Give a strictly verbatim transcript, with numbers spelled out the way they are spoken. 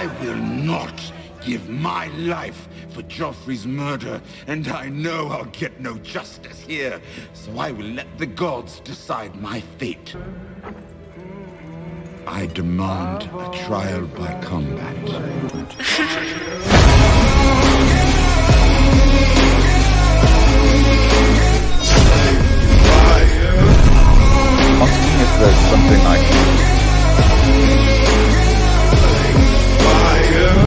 I will not give my life for Joffrey's murder, and I know I'll get no justice here, so I will let the gods decide my fate. I demand a trial by combat.